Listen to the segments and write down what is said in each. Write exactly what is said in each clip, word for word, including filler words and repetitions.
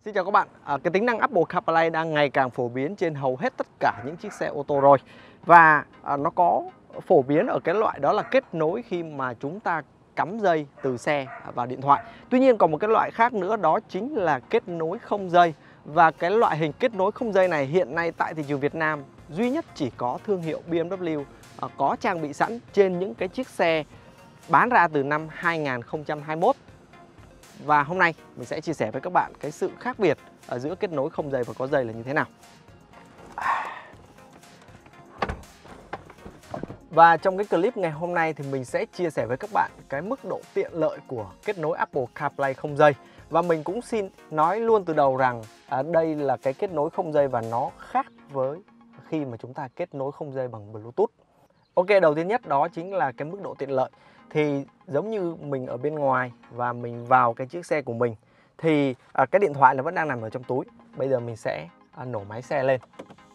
Xin chào các bạn, à, cái tính năng Apple CarPlay đang ngày càng phổ biến trên hầu hết tất cả những chiếc xe ô tô rồi. Và à, nó có phổ biến ở cái loại đó là kết nối khi mà chúng ta cắm dây từ xe vào điện thoại. Tuy nhiên còn một cái loại khác nữa, đó chính là kết nối không dây. Và cái loại hình kết nối không dây này hiện nay tại thị trường Việt Nam duy nhất chỉ có thương hiệu bê em vê à, có trang bị sẵn trên những cái chiếc xe bán ra từ năm hai nghìn không trăm hai mươi mốt. Và hôm nay mình sẽ chia sẻ với các bạn cái sự khác biệt ở giữa kết nối không dây và có dây là như thế nào. Và trong cái clip ngày hôm nay thì mình sẽ chia sẻ với các bạn cái mức độ tiện lợi của kết nối Apple CarPlay không dây. Và mình cũng xin nói luôn từ đầu rằng à, đây là cái kết nối không dây và nó khác với khi mà chúng ta kết nối không dây bằng Bluetooth. Ok, đầu tiên nhất đó chính là cái mức độ tiện lợi. Thì giống như mình ở bên ngoài và mình vào cái chiếc xe của mình thì à, cái điện thoại nó vẫn đang nằm ở trong túi. Bây giờ mình sẽ à, nổ máy xe lên.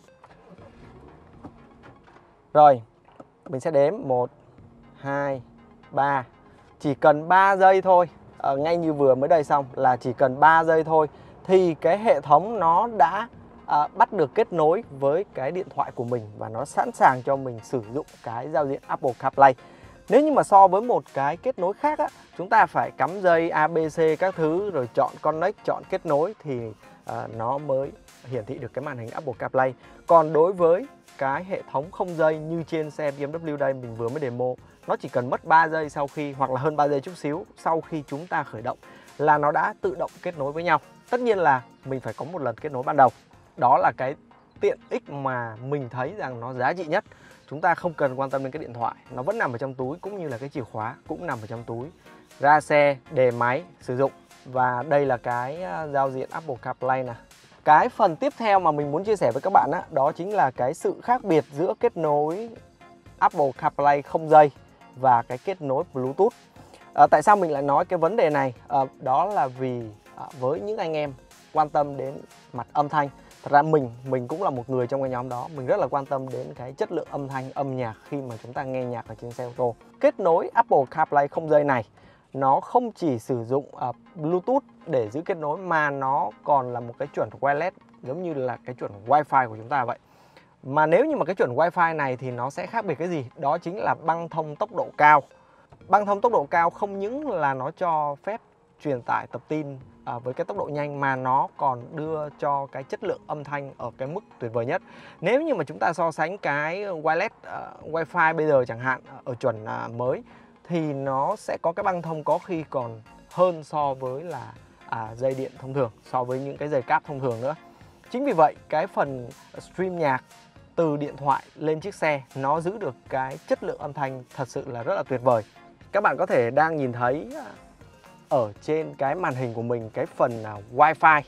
Rồi, mình sẽ đếm một, hai, ba. Chỉ cần ba giây thôi, à, ngay như vừa mới đây xong là chỉ cần ba giây thôi thì cái hệ thống nó đã à, bắt được kết nối với cái điện thoại của mình và nó sẵn sàng cho mình sử dụng cái giao diện Apple CarPlay. Nếu như mà so với một cái kết nối khác á, chúng ta phải cắm dây a bê xê các thứ rồi chọn connect, chọn kết nối thì à, nó mới hiển thị được cái màn hình Apple CarPlay. Còn đối với cái hệ thống không dây như trên xe bê em vê đây mình vừa mới demo, nó chỉ cần mất ba giây sau khi, hoặc là hơn ba giây chút xíu sau khi chúng ta khởi động là nó đã tự động kết nối với nhau. Tất nhiên là mình phải có một lần kết nối ban đầu. Đó là cái tiện ích mà mình thấy rằng nó giá trị nhất. Chúng ta không cần quan tâm đến cái điện thoại, nó vẫn nằm ở trong túi, cũng như là cái chìa khóa cũng nằm ở trong túi. Ra xe, đề máy, sử dụng. Và đây là cái giao diện Apple CarPlay nè. Cái phần tiếp theo mà mình muốn chia sẻ với các bạn á, đó chính là cái sự khác biệt giữa kết nối Apple CarPlay không dây và cái kết nối Bluetooth. À, tại sao mình lại nói cái vấn đề này? À, đó là vì à, với những anh em quan tâm đến mặt âm thanh, thật ra mình mình cũng là một người trong cái nhóm đó, mình rất là quan tâm đến cái chất lượng âm thanh, âm nhạc khi mà chúng ta nghe nhạc ở trên xe ô tô. Kết nối Apple CarPlay không dây này nó không chỉ sử dụng uh, Bluetooth để giữ kết nối mà nó còn là một cái chuẩn wireless, giống như là cái chuẩn Wi-Fi của chúng ta vậy. Mà nếu như mà cái chuẩn Wi-Fi này thì nó sẽ khác biệt cái gì? Đó chính là băng thông tốc độ cao. Băng thông tốc độ cao không những là nó cho phép truyền tải tập tin à, với cái tốc độ nhanh, mà nó còn đưa cho cái chất lượng âm thanh ở cái mức tuyệt vời nhất. Nếu như mà chúng ta so sánh cái wireless uh, Wi-Fi bây giờ chẳng hạn ở chuẩn uh, mới thì nó sẽ có cái băng thông có khi còn hơn so với là à, dây điện thông thường, so với những cái dây cáp thông thường nữa. Chính vì vậy cái phần stream nhạc từ điện thoại lên chiếc xe nó giữ được cái chất lượng âm thanh thật sự là rất là tuyệt vời. Các bạn có thể đang nhìn thấy ở trên cái màn hình của mình cái phần Wi-Fi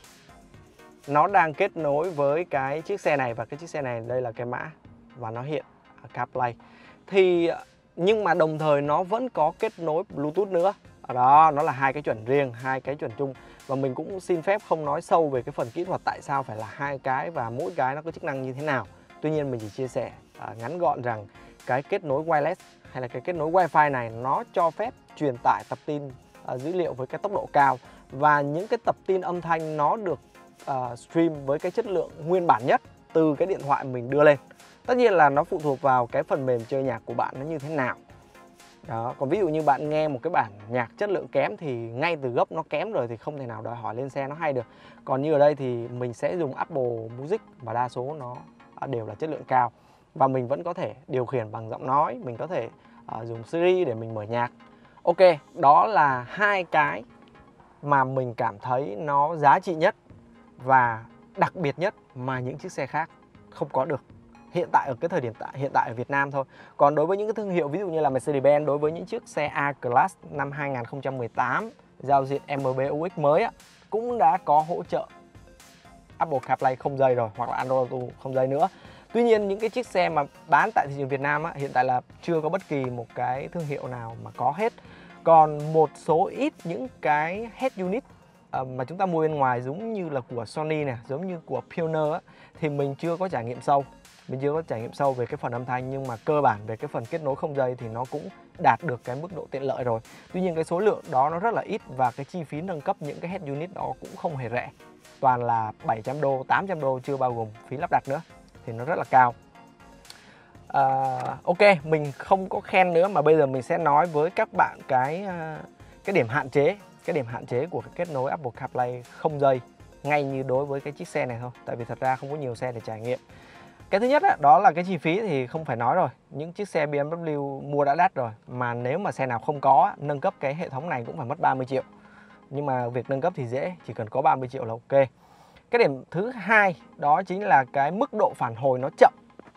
nó đang kết nối với cái chiếc xe này, và cái chiếc xe này đây là cái mã và nó hiện CarPlay. Thì nhưng mà đồng thời nó vẫn có kết nối Bluetooth nữa. Đó, nó là hai cái chuẩn riêng, hai cái chuẩn chung. Và mình cũng xin phép không nói sâu về cái phần kỹ thuật tại sao phải là hai cái và mỗi cái nó có chức năng như thế nào. Tuy nhiên mình chỉ chia sẻ à, ngắn gọn rằng cái kết nối wireless hay là cái kết nối Wi-Fi này nó cho phép truyền tải tập tin à, dữ liệu với cái tốc độ cao, và những cái tập tin âm thanh nó được à, stream với cái chất lượng nguyên bản nhất từ cái điện thoại mình đưa lên. Tất nhiên là nó phụ thuộc vào cái phần mềm chơi nhạc của bạn nó như thế nào. Đó, còn ví dụ như bạn nghe một cái bản nhạc chất lượng kém thì ngay từ gốc nó kém rồi thì không thể nào đòi hỏi lên xe nó hay được. Còn như ở đây thì mình sẽ dùng Apple Music và đa số nó đều là chất lượng cao. Và mình vẫn có thể điều khiển bằng giọng nói, mình có thể uh, dùng Siri để mình mở nhạc. Ok, đó là hai cái mà mình cảm thấy nó giá trị nhất và đặc biệt nhất mà những chiếc xe khác không có được hiện tại ở cái thời điểm tại, hiện tại ở Việt Nam thôi. Còn đối với những cái thương hiệu ví dụ như là Mercedes-Benz, đối với những chiếc xe A-Class năm hai nghìn không trăm mười tám giao diện em bê u ích mới á, cũng đã có hỗ trợ Apple CarPlay không dây rồi, hoặc là Android Auto không dây nữa. Tuy nhiên những cái chiếc xe mà bán tại thị trường Việt Nam á, hiện tại là chưa có bất kỳ một cái thương hiệu nào mà có hết. Còn một số ít những cái head unit uh, mà chúng ta mua bên ngoài giống như là của Sony này, giống như của Pioneer á, thì mình chưa có trải nghiệm sâu. Mình chưa có trải nghiệm sâu về cái phần âm thanh, nhưng mà cơ bản về cái phần kết nối không dây thì nó cũng đạt được cái mức độ tiện lợi rồi. Tuy nhiên cái số lượng đó nó rất là ít và cái chi phí nâng cấp những cái head unit đó cũng không hề rẻ. toàn là bảy trăm đô, tám trăm đô chưa bao gồm phí lắp đặt nữa, thì nó rất là cao. À, ok, mình không có khen nữa mà bây giờ mình sẽ nói với các bạn cái cái điểm hạn chế, cái điểm hạn chế của cái kết nối Apple CarPlay không dây ngay như đối với cái chiếc xe này thôi. Tại vì thật ra không có nhiều xe để trải nghiệm. Cái thứ nhất á, đó là cái chi phí thì không phải nói rồi. Những chiếc xe bê em vê mua đã đắt rồi. Mà nếu mà xe nào không có, nâng cấp cái hệ thống này cũng phải mất ba mươi triệu. Nhưng mà việc nâng cấp thì dễ, chỉ cần có ba mươi triệu là ok. Cái điểm thứ hai đó chính là cái mức độ phản hồi nó chậm.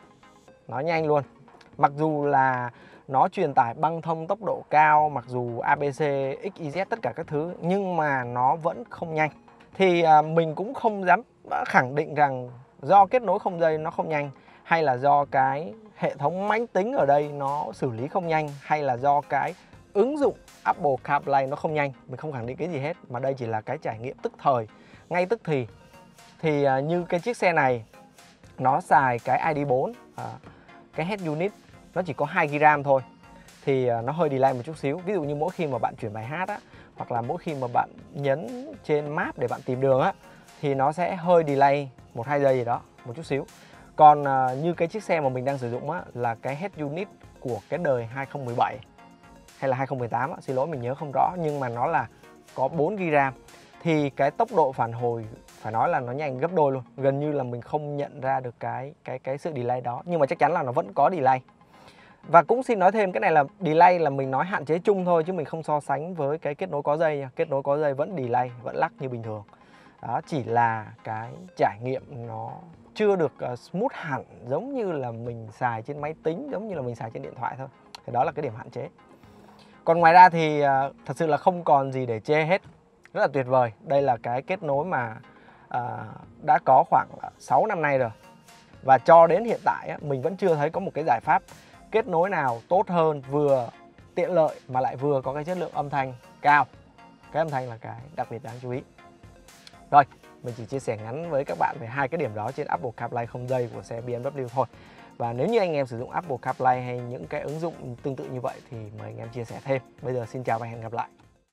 Nó nhanh luôn. Mặc dù là nó truyền tải băng thông tốc độ cao, mặc dù a bê xê, ích i zét tất cả các thứ, nhưng mà nó vẫn không nhanh. Thì à, mình cũng không dám khẳng định rằng do kết nối không dây nó không nhanh, hay là do cái hệ thống máy tính ở đây nó xử lý không nhanh, hay là do cái ứng dụng Apple CarPlay nó không nhanh. Mình không khẳng định cái gì hết, mà đây chỉ là cái trải nghiệm tức thời, ngay tức thì. Thì à, như cái chiếc xe này nó xài cái i đê bốn, à, cái head unit nó chỉ có hai gi ga bai thôi, thì à, nó hơi delay một chút xíu. Ví dụ như mỗi khi mà bạn chuyển bài hát á, hoặc là mỗi khi mà bạn nhấn trên map để bạn tìm đường á, thì nó sẽ hơi delay một hai giây gì đó, một chút xíu. Còn à, như cái chiếc xe mà mình đang sử dụng á, là cái head unit của cái đời hai không một bảy hay là hai không một tám á, xin lỗi mình nhớ không rõ, nhưng mà nó là có bốn gi ga bai, thì cái tốc độ phản hồi phải nói là nó nhanh gấp đôi luôn, gần như là mình không nhận ra được cái cái cái sự delay đó, nhưng mà chắc chắn là nó vẫn có delay. Và cũng xin nói thêm, cái này là delay là mình nói hạn chế chung thôi, chứ mình không so sánh với cái kết nối có dây nha. Kết nối có dây vẫn delay, vẫn lắc như bình thường. Đó chỉ là cái trải nghiệm nó chưa được uh, smooth hẳn giống như là mình xài trên máy tính, giống như là mình xài trên điện thoại thôi. Thì đó là cái điểm hạn chế. Còn ngoài ra thì uh, thật sự là không còn gì để chê hết. Rất là tuyệt vời. Đây là cái kết nối mà uh, đã có khoảng sáu năm nay rồi. Và cho đến hiện tại á, mình vẫn chưa thấy có một cái giải pháp kết nối nào tốt hơn, vừa tiện lợi mà lại vừa có cái chất lượng âm thanh cao. Cái âm thanh là cái đặc biệt đáng chú ý. Rồi, mình chỉ chia sẻ ngắn với các bạn về hai cái điểm đó trên Apple CarPlay không dây của xe bê em vê thôi. Và nếu như anh em sử dụng Apple CarPlay hay những cái ứng dụng tương tự như vậy thì mời anh em chia sẻ thêm. Bây giờ xin chào và hẹn gặp lại.